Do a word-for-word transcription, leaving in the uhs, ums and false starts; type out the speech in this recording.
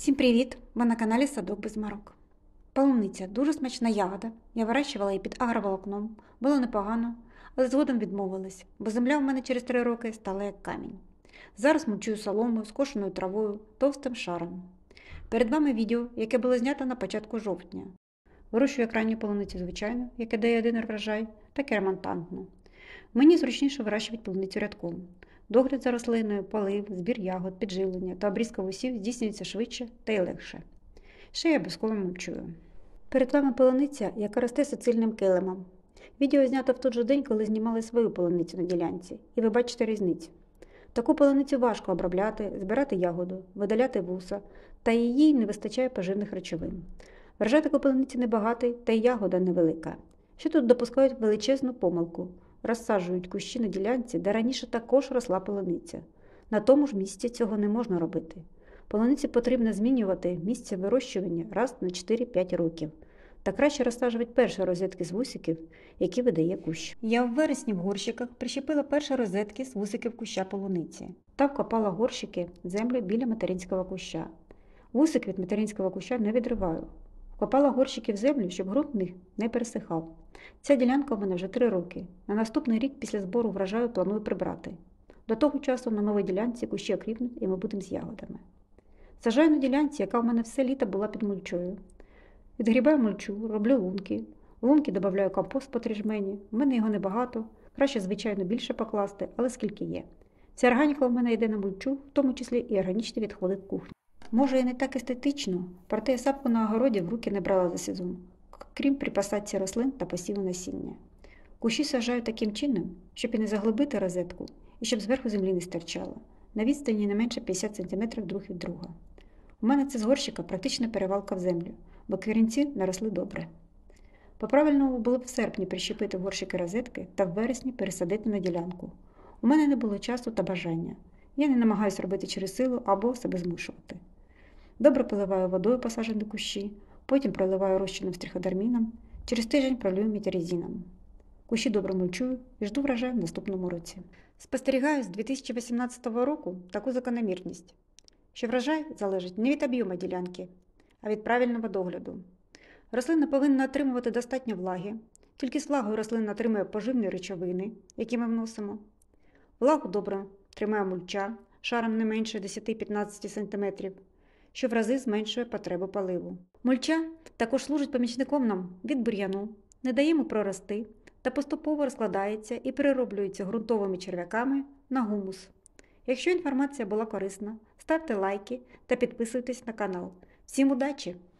Всім привіт! Ви на каналі Садок без Марок. Полуниця – дуже смачна ягода. Я вирощувала її під агроволокном. Було непогано, але згодом відмовилась, бо земля в мене через три роки стала як камінь. Зараз мульчую соломою, скошеною травою, товстим шаром. Перед вами відео, яке було знято на початку жовтня. Вирощую як ранню полуницю звичайну, яке дає один врожай, так і ремонтантну. Мені зручніше вирощувати полуницю рядком. Догляд за рослиною, полив, збір ягод, підживлення та обрізка вусів здійснюється швидше та й легше. Ще я обов'язково мульчую. Перед вами полуниця, яка росте суцільним килимом. Відео знято в той же день, коли знімали свою полуницю на ділянці, і ви бачите різницю. Таку полуницю важко обробляти, збирати ягоду, видаляти вуса, та їй не вистачає поживних речовин. Врожай такої полуниці небагатий, та й ягода невелика. Що тут допускають величезну помилку – розсаджують кущі на ділянці, де раніше також росла полуниця. На тому ж місці цього не можна робити. Полуниці потрібно змінювати місце вирощування раз на чотири-п'ять років. Та краще розсаджувати перші розетки з вусиків, які видає кущ. Я в вересні в горщиках прищепила перші розетки з вусиків куща полуниці та вкопала горщики в землю біля материнського куща. Вусик від материнського куща не відриваю. Вкопала горщики в землю, щоб ґрунт в них не пересихав. Ця ділянка в мене вже три роки. На наступний рік після збору врожаю планую прибрати. До того часу на новій ділянці кущі окріпнуть і ми будемо з ягодами. Сажаю на ділянці, яка в мене все літо була під мульчою. Відгрібаю мульчу, роблю лунки. В лунки додаю компост по три жмені. В мене його небагато. Краще, звичайно, більше покласти, але скільки є. Ця органіка в мене йде на мульчу, в тому числі і органічні відходи в кухні. Може і не так естетично, проте я сапку на огороді в руки не брала за сезон, крім припасації рослин та посіву насіння. Кущі саджаю таким чином, щоб і не заглибити розетку, і щоб зверху землі не стирчало, на відстані не менше п'ятдесят сантиметрів друг від друга. У мене це з горщика практична перевалка в землю, бо корінці наросли добре. По-правильному було б в серпні прищепити в горщики розетки та в вересні пересадити на ділянку. У мене не було часу та бажання. Я не намагаюся робити через силу або себе змушувати. Добре поливаю водою посаджені кущі, потім проливаю розчином з триходерміном, через тиждень пролию метеризином. Кущі добре мульчую і жду врожаю в наступному році. Спостерігаю з дві тисячі вісімнадцятого року таку закономірність, що врожай залежить не від об'єму ділянки, а від правильного догляду. Рослина повинна отримувати достатньо влаги, тільки з влагою рослина отримує поживні речовини, які ми вносимо. Влагу добре тримає мульча шаром не менше десять-п'ятнадцять сантиметрів, що в рази зменшує потребу поливу. Мульча також служить помічником нам від бур'яну, не дає йому прорости та поступово розкладається і перероблюється ґрунтовими черв'яками на гумус. Якщо інформація була корисна, ставте лайки та підписуйтесь на канал. Всім удачі!